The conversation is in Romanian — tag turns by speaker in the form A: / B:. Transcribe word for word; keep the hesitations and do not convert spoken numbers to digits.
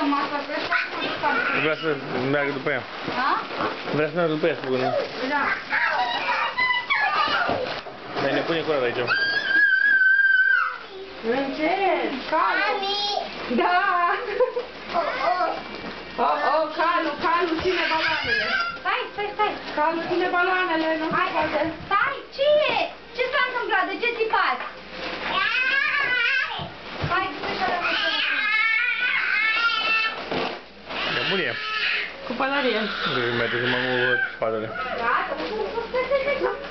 A: masa pe asta, mă duc acasă.
B: Vrea să meargă după ea.
A: Ha?
B: Vrea să meargă după ea, spune.
A: Da.
B: Dar ne pune curat aici.
A: Încet, Calu. Da. Oh, oh, Calu, Calu, ține baloanele.
C: Stai, stai, stai.
A: Calu, ține baloanele, nu se poate.
C: Stai, ce e? Ce s-a întâmplat? De ce țipați? Hai, să-și arăt.
B: Nebunie.
A: Cu pălărie.
B: Nu merge să mă mă spatele.
C: Gata, stai, stai, stai.